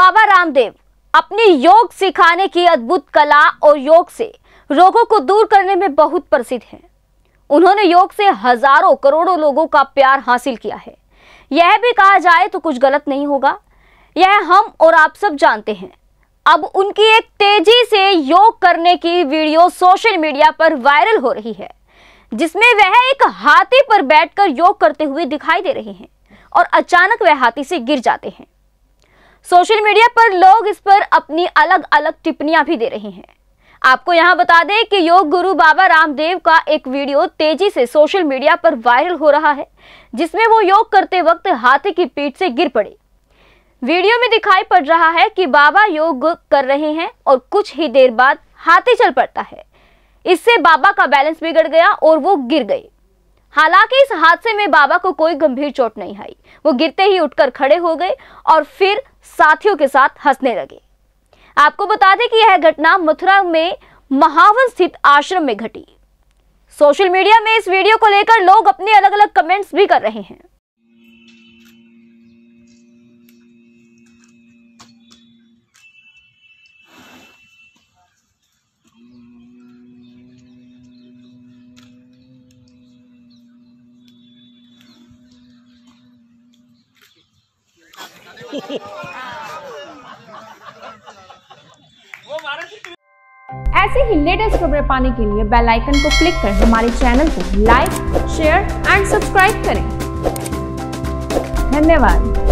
बाबा रामदेव अपनी योग सिखाने की अद्भुत कला और योग से रोगों को दूर करने में बहुत प्रसिद्ध हैं। उन्होंने योग से हजारों करोड़ों लोगों का प्यार हासिल किया है। यह भी कहा जाए तो कुछ गलत नहीं होगा, यह हम और आप सब जानते हैं। अब उनकी एक तेजी से योग करने की वीडियो सोशल मीडिया पर वायरल हो रही है, जिसमें वह एक हाथी पर बैठकर योग करते हुए दिखाई दे रहे हैं और अचानक वह हाथी से गिर जाते हैं। सोशल मीडिया पर लोग इस पर अपनी अलग अलग टिप्पणियां भी दे रहे हैं। आपको यहां बता दें कि योग गुरु बाबा रामदेव का एक वीडियो तेजी से सोशल मीडिया पर वायरल हो रहा है, जिसमें वो योग करते वक्त हाथी की पीठ से गिर पड़े। वीडियो में दिखाई पड़ रहा है कि बाबा योग कर रहे हैं और कुछ ही देर बाद हाथी चल पड़ता है। इससे बाबा का बैलेंस बिगड़ गया और वो गिर गए। हालांकि इस हादसे में बाबा को कोई गंभीर चोट नहीं आई। वो गिरते ही उठकर खड़े हो गए और फिर साथियों के साथ हंसने लगे। आपको बता दें कि यह घटना मथुरा में महावन स्थित आश्रम में घटी। सोशल मीडिया में इस वीडियो को लेकर लोग अपने अलग अलग कमेंट्स भी कर रहे हैं। ऐसे ही लेटेस्ट खबरें पाने के लिए बेल आइकन को क्लिक कर हमारे चैनल को लाइक, शेयर एंड सब्सक्राइब करें। धन्यवाद।